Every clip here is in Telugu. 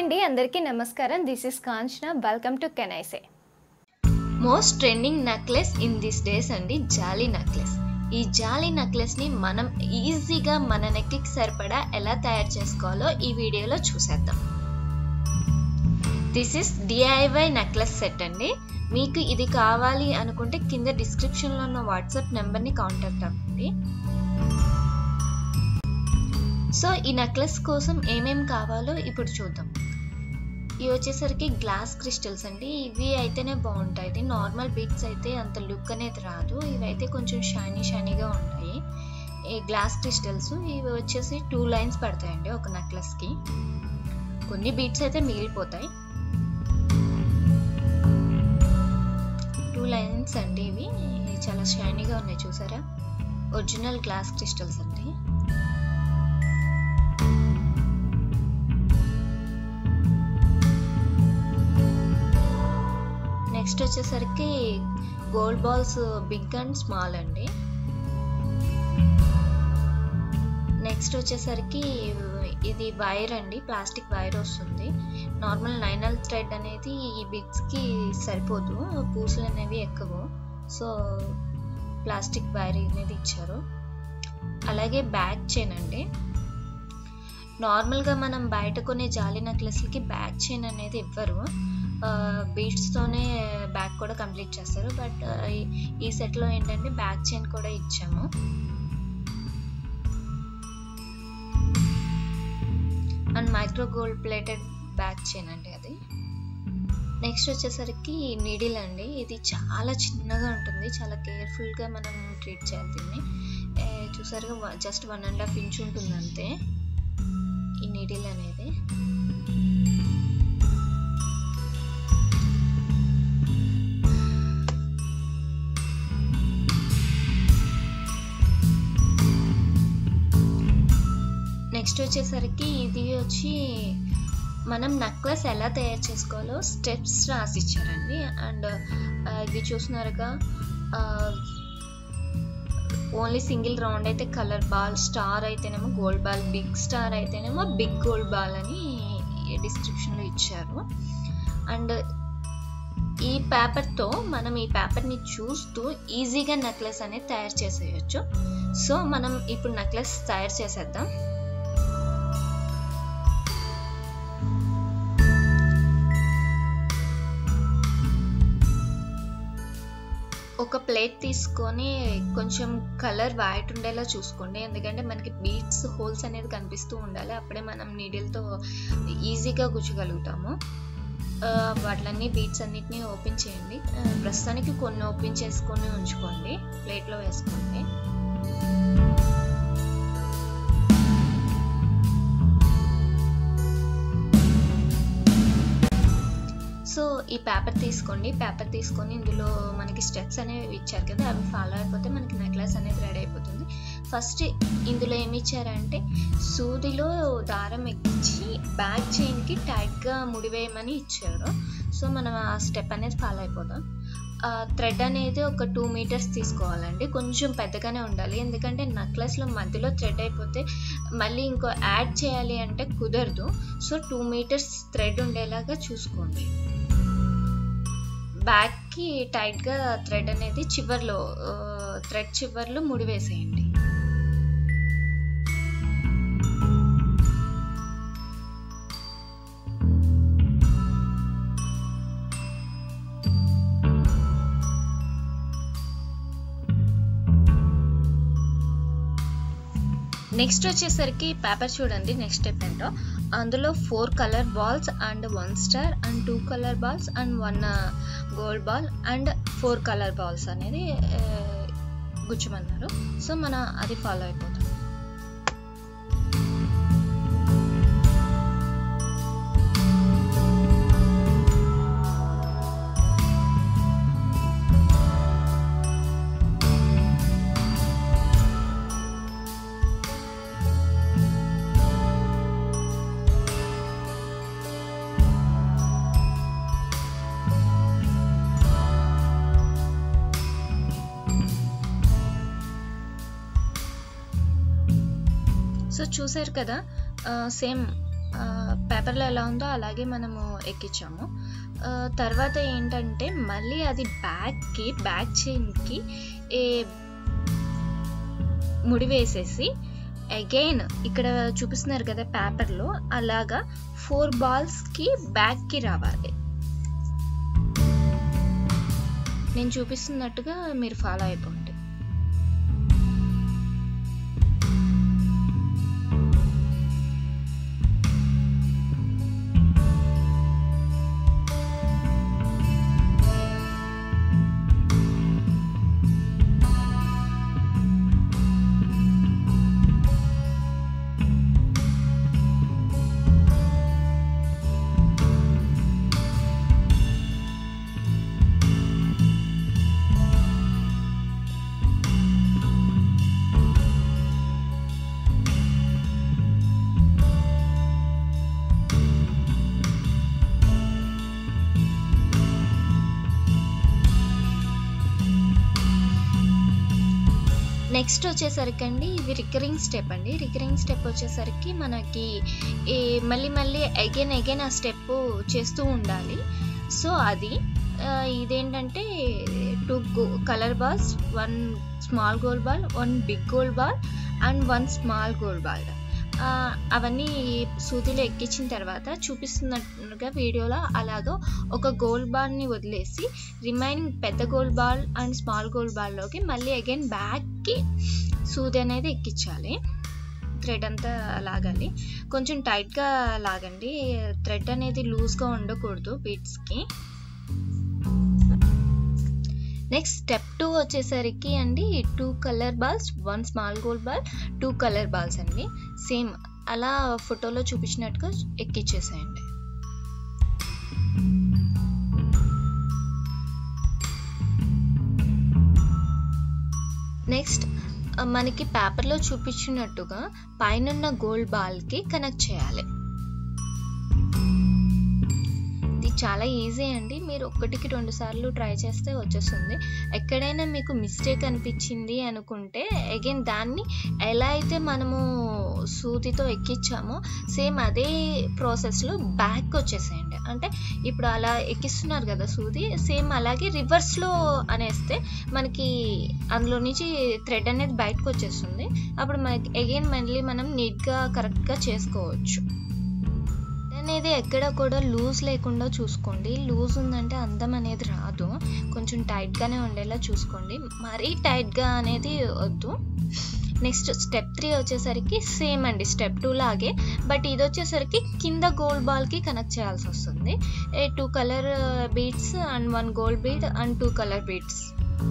అండి, అందరికీ నమస్కారం. This is Kanchana. Welcome to can I say. Most trending necklace in this days అండి జాలీ నెక్లెస్. ఈ జాలీ నెక్లెస్ని మనం ఈజీగా మన నెక్కి సరిపడా ఎలా తయారు చేసుకోవాలో ఈ వీడియోలో చూసేద్దాం. This is DIY necklace set అండి. మీకు ఇది కావాలి అనుకుంటే కింద డిస్క్రిప్షన్లో ఉన్న వాట్సాప్ నెంబర్ని కాంటాక్ట్ అవ్వండి. సో ఈ నెక్లెస్ కోసం ఏమేమి కావాలో ఇప్పుడు చూద్దాం. ఇవి వచ్చేసరికి గ్లాస్ క్రిస్టల్స్ అండి. ఇవి అయితేనే బాగుంటాయి. నార్మల్ బీడ్స్ అయితే అంత లుక్ అనేది రాదు. ఇవైతే కొంచెం షైనీగా ఉంటాయి. ఈ గ్లాస్ క్రిస్టల్స్ ఇవి వచ్చేసి 2 లైన్స్ పడతాయండి ఒక నెక్లెస్కి. కొన్ని బీడ్స్ అయితే మిగిలిపోతాయి. 2 లైన్స్ అండి. ఇవి చాలా షైనీగా ఉన్నాయి, చూసారా? ఒరిజినల్ గ్లాస్ క్రిస్టల్స్ అండి. నెక్స్ట్ వచ్చేసరికి gold balls big and small అండి. నెక్స్ట్ వచ్చేసరికి ఇది వైర్ అండి, ప్లాస్టిక్ వైర్ వస్తుంది. నార్మల్ 9L థ్రెడ్ అనేది ఈ బిగ్స్కి సరిపోదు, పూసలు అనేవి ఎక్కువ. సో ప్లాస్టిక్ వైర్ అనేది ఇచ్చారు. అలాగే బ్యాక్ చైన్ అండి. నార్మల్గా మనం బయట కొనే జాలీ నెక్లెస్లకి బ్యాక్ చైన్ అనేది ఇవ్వరు, బీడ్స్తోనే బ్యాక్ కూడా కంప్లీట్ చేస్తారు. బట్ ఈ సెట్లో ఏంటంటే బ్యాక్ చైన్ కూడా ఇచ్చాము. And micro gold plated back chain అండి అది. నెక్స్ట్ వచ్చేసరికి నీడిల్ అండి. ఇది చాలా చిన్నగా ఉంటుంది, చాలా కేర్ఫుల్గా మనం ట్రీట్ చేయాలి దీన్ని. చూసారుగా జస్ట్ 1.5 ఇంచ్ ఉంటుంది అంతే ఈ నీడిల్ అనేది. నెక్స్ట్ వచ్చేసరికి ఇది వచ్చి మనం నెక్లెస్ ఎలా తయారు చేసుకోవాలో స్టెప్స్ రాసి ఇచ్చారండి. అండ్ ఇది చూస్తున్నారుగా, ఓన్లీ సింగిల్ రౌండ్ అయితే కలర్ బాల్, స్టార్ అయితేనేమో గోల్డ్ బాల్, బిగ్ స్టార్ అయితేనేమో బిగ్ గోల్డ్ బాల్ అని డిస్క్రిప్షన్లో ఇచ్చారు. అండ్ ఈ పేపర్తో మనం ఈ పేపర్ని చూస్తూ ఈజీగా నెక్లెస్ అనేది తయారు చేసేయచ్చు. సో మనం ఇప్పుడు నెక్లెస్ తయారు చేసేద్దాం. ఒక ప్లేట్ తీసుకొని కొంచెం కలర్ వైట్ ఉండేలా చూసుకోండి, ఎందుకంటే మనకి బీడ్స్ హోల్స్ అనేది కనిపిస్తూ ఉండాలి. అప్పుడే మనం నీడిల్తో ఈజీగా గుచ్చగలుగుతాము. వాటిలన్నీ బీడ్స్ అన్నిటినీ ఓపెన్ చేయండి. ప్రస్తుతానికి కొన్ని ఓపెన్ చేసుకొని ఉంచుకోండి, ప్లేట్లో వేసుకోండి. సో ఈ పేపర్ తీసుకోండి. పేపర్ తీసుకొని ఇందులో మనకి స్టెప్స్ అనేవి ఇచ్చారు కదా, అవి ఫాలో అయిపోతే మనకి నెక్లెస్ అనేది రెడీ అయిపోతుంది. ఫస్ట్ ఇందులో ఏమి ఇచ్చారంటే సూదిలో దారం ఎక్కించి బ్యాక్ చైన్కి టైట్గా ముడివేయమని ఇచ్చారు. సో మనం ఆ స్టెప్ అనేది ఫాలో అయిపోతాం. థ్రెడ్ అనేది ఒక 2 మీటర్స్ తీసుకోవాలండి. కొంచెం పెద్దగానే ఉండాలి, ఎందుకంటే నెక్లెస్లో మధ్యలో థ్రెడ్ అయిపోతే మళ్ళీ ఇంకో యాడ్ చేయాలి అంటే కుదరదు. సో 2 మీటర్స్ థ్రెడ్ ఉండేలాగా చూసుకోండి. బ్యాక్కి టైట్గా థ్రెడ్ అనేది చివర్లో, థ్రెడ్ చివర్లో ముడివేసేయండి. నెక్స్ట్ వచ్చేసరికి పేపర్ చూడండి. నెక్స్ట్ స్టెప్ ఏంటో, అందులో 4 colour balls and 1 star and 2 colour balls and 1 gold ball and 4 colour balls అనేది గుచ్చమన్నారు. సో మనం అది ఫాలో అయిపోతాం. సో చూసారు కదా, సేమ్ పేపర్లో ఎలా ఉందో అలాగే మనము ఎక్కించాము. తర్వాత ఏంటంటే మళ్ళీ అది బ్యాక్ చైన్కి ముడి వేసేసి అగైన్ ఇక్కడ చూపిస్తున్నారు కదా పేపర్లో, అలాగా 4 బాల్స్కి బ్యాక్కి రావాలి. నేను చూపిస్తున్నట్టుగా మీరు ఫాలో అయిపోండి. నెక్స్ట్ వచ్చేసరికి అండి ఇవి రికరింగ్ స్టెప్ అండి. రికరింగ్ స్టెప్ వచ్చేసరికి మనకి మళ్ళీ అగైన్ ఆ స్టెప్ చేస్తూ ఉండాలి. సో అది ఇదేంటంటే 2 colour balls, 1 small gold ball, 1 big gold ball and 1 small gold ball. అవన్నీ సూదిలో ఎక్కించిన తర్వాత చూపిస్తున్నట్టుగా వీడియోలో అలాగా ఒక గోల్డ్ బాల్ని వదిలేసి రిమైనింగ్ పెద్ద gold ball and small gold బాల్లోకి మళ్ళీ అగైన్ బ్యాక్కి సూది అనేది ఎక్కించాలి. థ్రెడ్ అంతా లాగాలి, కొంచెం టైట్గా లాగండి. థ్రెడ్ అనేది లూజ్గా ఉండకూడదు బీడ్స్కి. నెక్స్ట్ స్టెప్ 2 వచ్చేసరికి అండి 2 colour balls, 1 small gold ball, 2 colour balls అండి. సేమ్ అలా ఫోటోలో చూపించినట్టుగా ఎక్కిచ్చేసేయండి. నెక్స్ట్ మనకి పేపర్లో చూపించినట్టుగా పైన గోల్డ్ బాల్కి కనెక్ట్ చేయాలి. చాలా ఈజీ అండి. మీరు 1కి 2 సార్లు ట్రై చేస్తే వచ్చేస్తుంది. ఎక్కడైనా మీకు మిస్టేక్ అనిపించింది అనుకుంటే అగైన్ దాన్ని ఎలా అయితే మనము సూదితో ఎక్కించామో సేమ్ అదే ప్రాసెస్లో బ్యాక్ వచ్చేసేయండి. అంటే ఇప్పుడు అలా ఎక్కిస్తున్నారు కదా సూది, సేమ్ అలాగే రివర్స్లో అనేస్తే మనకి అందులో నుంచి థ్రెడ్ అనేది బయటకు వచ్చేస్తుంది. అప్పుడు మనకి అగైన్ మళ్ళీ మనం నీట్గా కరెక్ట్గా చేసుకోవచ్చు. అనేది ఎక్కడ కూడా లూజ్ లేకుండా చూసుకోండి. లూజ్ ఉందంటే అందం అనేది రాదు. కొంచెం టైట్గానే ఉండేలా చూసుకోండి, మరీ టైట్గా అనేది వద్దు. నెక్స్ట్ స్టెప్ 3 వచ్చేసరికి సేమ్ అండి స్టెప్ 2 లాగే, బట్ ఇది వచ్చేసరికి కింద గోల్డ్ బాల్కి కనెక్ట్ చేయాల్సి వస్తుంది. 2 colour beads and 1 gold bead and 2 colour beads.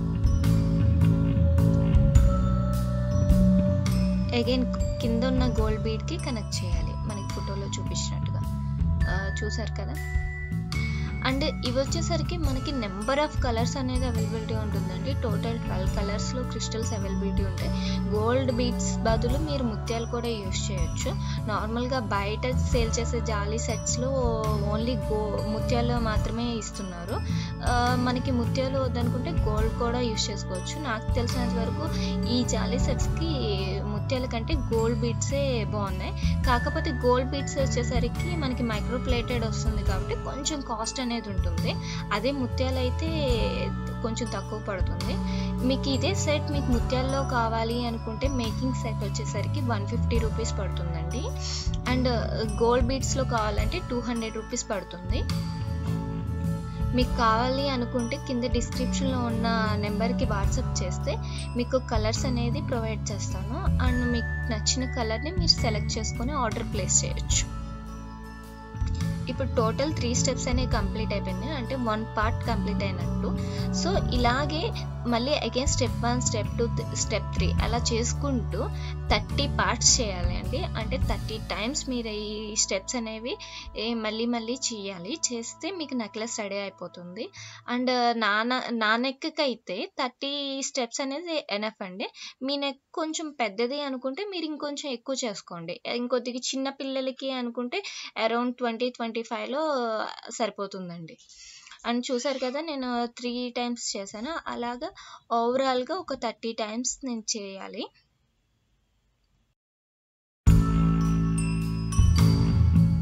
Again కింద ఉన్న గోల్డ్ బీడ్కి కనెక్ట్ చేయాలి మనకి ఫోటోలో చూపించినట్టుగా. చూసారు కదా. అండ్ ఇవి వచ్చేసరికి మనకి నెంబర్ ఆఫ్ కలర్స్ అనేది అవైలబిలిటీ ఉంటుందండి. టోటల్ 12 కలర్స్లో క్రిస్టల్స్ అవైలబిలిటీ ఉంటాయి. గోల్డ్ బీడ్స్ బదులు మీరు ముత్యాలు కూడా యూస్ చేయొచ్చు. నార్మల్గా బయట సేల్ చేసే జాలీ సెట్స్లో ఓన్లీ ముత్యాలు మాత్రమే ఇస్తున్నారు. మనకి ముత్యాలు వద్దనుకుంటే గోల్డ్ కూడా యూస్ చేసుకోవచ్చు. నాకు తెలిసినంత వరకు ఈ జాలీ సెట్స్కి ముత్యాల కంటే గోల్డ్ బీడ్సే బాగున్నాయి. కాకపోతే గోల్డ్ బీడ్స్ వచ్చేసరికి మనకి మైక్రో ప్లేటెడ్ వస్తుంది కాబట్టి కొంచెం కాస్ట్ అనేది ఉంటుంది. అదే ముత్యాలు అయితే కొంచెం తక్కువ పడుతుంది. మీకు ఇదే సెట్ మీకు ముత్యాల్లో కావాలి అనుకుంటే మేకింగ్ సెట్ వచ్చేసరికి 150 రూపీస్ పడుతుందండి. అండ్ గోల్డ్ బీడ్స్లో కావాలంటే 200 రూపీస్ పడుతుంది. మీకు కావాలి అనుకుంటే కింద డిస్క్రిప్షన్లో ఉన్న నెంబర్కి వాట్సాప్ చేస్తే మీకు కలర్స్ అనేది ప్రొవైడ్ చేస్తాను. అండ్ మీకు నచ్చిన కలర్ని మీరు సెలెక్ట్ చేసుకొని ఆర్డర్ ప్లేస్ చేయొచ్చు. ఇప్పుడు టోటల్ 3 స్టెప్స్ అనేవి కంప్లీట్ అయిపోయినాయి, అంటే 1 పార్ట్ కంప్లీట్ అయినట్టు. సో ఇలాగే మళ్ళీ అగైన్ స్టెప్ 1, స్టెప్ 2, స్టెప్ 3 అలా చేసుకుంటూ 30 పార్ట్స్ చేయాలి అండి. అంటే 30 టైమ్స్ మీరు ఈ స్టెప్స్ అనేవి మళ్ళీ చేయాలి. చేస్తే మీకు నెక్లెస్ రెడీ అయిపోతుంది. అండ్ నా నెక్కి అయితే 30 స్టెప్స్ అనేది ఎనఫ్ అండి. మీ నెక్ కొంచెం పెద్దది అనుకుంటే మీరు ఇంకొంచెం ఎక్కువ చేసుకోండి. ఇంకొద్దిగా చిన్న పిల్లలకి అనుకుంటే అరౌండ్ 20-25లో సరిపోతుందండి. అండ్ చూసారు కదా నేను 3 టైమ్స్ చేశాను. అలాగా ఓవరాల్గా ఒక 30 టైమ్స్ నేను చేయాలి.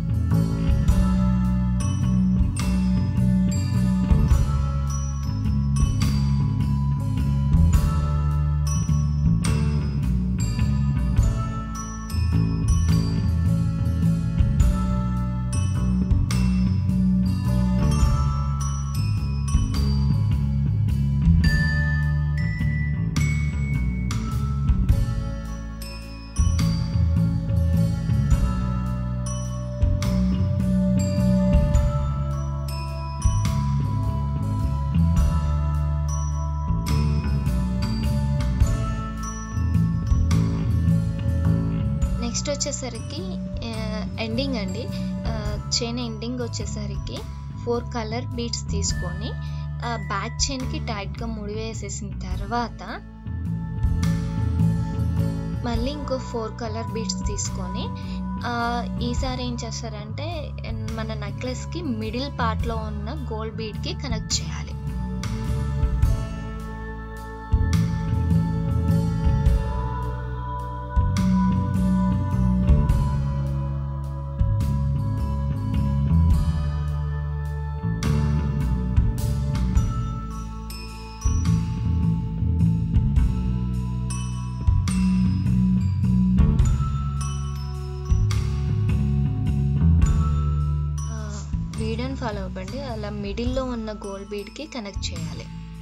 నెక్స్ట్ వచ్చేసరికి ఎండింగ్ అండి. చైన్ ఎండింగ్ వచ్చేసరికి 4 కలర్ బీడ్స్ తీసుకొని బ్యాక్ చైన్కి టైట్గా ముడి వేసేసిన తర్వాత మళ్ళీ ఇంకో 4 కలర్ బీడ్స్ తీసుకొని ఈసారి ఏం చేస్తారంటే మన నెక్లెస్కి మిడిల్ పార్ట్లో ఉన్న గోల్డ్ బీడ్కి కనెక్ట్ చేయాలి. వీడియోని ఫాలో అవ్వండి. అలా మిడిల్లో ఉన్న గోల్డ్ బీడ్కి కనెక్ట్ చేయాలి.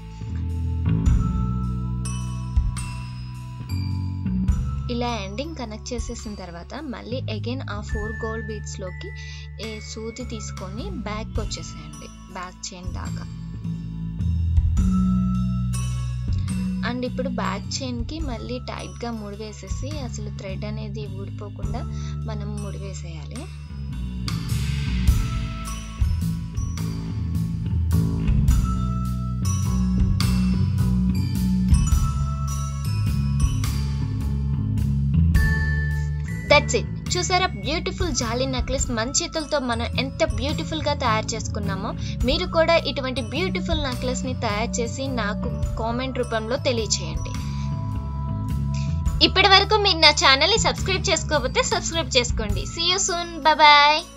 ఇలా ఎండింగ్ కనెక్ట్ చేసేసిన తర్వాత మళ్ళీ అగైన్ ఆ 4 గోల్డ్ బీడ్స్లోకి సూది తీసుకొని బ్యాక్ వచ్చేసేయండి, బ్యాక్ చైన్ దాకా. అండ్ ఇప్పుడు బ్యాక్ చైన్కి మళ్ళీ టైట్గా ముడి వేసేసి అసలు థ్రెడ్ అనేది ఊడిపోకుండా మనం ముడి వేసేయాలి. That's it. చూసారా, బ్యూటిఫుల్ జాలీ నెక్లెస్ మన చేతులతో మనం ఎంత బ్యూటిఫుల్గా తయారు చేసుకున్నామో మీరు కూడా ఇటువంటి బ్యూటిఫుల్ నెక్లెస్ని తయారు చేసి నాకు కామెంట్ రూపంలో తెలియచేయండి. ఇప్పటి వరకు మీరు నా ఛానల్ని సబ్స్క్రైబ్ చేసుకోకపోతే సబ్స్క్రైబ్ చేసుకోండి. See you soon. బాయ్.